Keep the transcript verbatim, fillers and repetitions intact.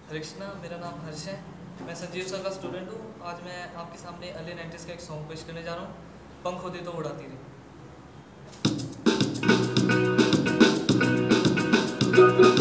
कृष्णा, मेरा नाम हर्ष है। मैं संजीव सर का स्टूडेंट हूँ। आज मैं आपके सामने अर्ली नाइंटीज़ का एक सॉन्ग पेश करने जा रहा हूँ, पंख होते तो उड़ाती रही।